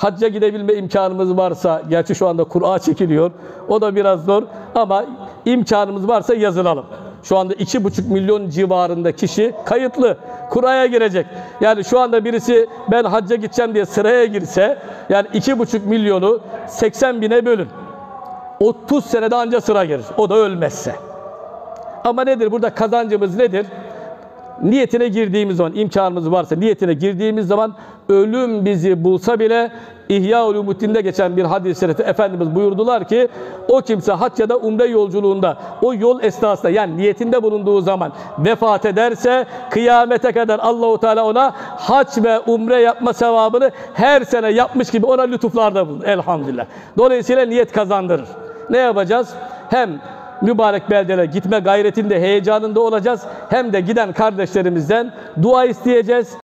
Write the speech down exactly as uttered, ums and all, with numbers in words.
hacca gidebilme imkanımız varsa, gerçi şu anda Kur'a çekiliyor, o da biraz zor ama imkanımız varsa yazılalım. Şu anda iki buçuk milyon civarında kişi kayıtlı. Kur'a'ya girecek. Yani şu anda birisi ben hacca gideceğim diye sıraya girse, yani iki buçuk milyonu seksen bine bölün. otuz senede anca sıra gelir. O da ölmezse. Ama nedir? Burada kazancımız nedir? Niyetine girdiğimiz zaman, imkanımız varsa niyetine girdiğimiz zaman ölüm bizi bulsa bile İhya-ül-Ulumuddin'de geçen bir hadis-i şerifte Efendimiz buyurdular ki o kimse hac ya da umre yolculuğunda o yol esnasında yani niyetinde bulunduğu zaman vefat ederse kıyamete kadar Allahu Teala ona hac ve umre yapma sevabını her sene yapmış gibi ona lütuflarda bulunur. Elhamdülillah. Dolayısıyla niyet kazandırır. Ne yapacağız? Hem mübarek beldelere gitme gayretinde, heyecanında olacağız. Hem de giden kardeşlerimizden dua isteyeceğiz.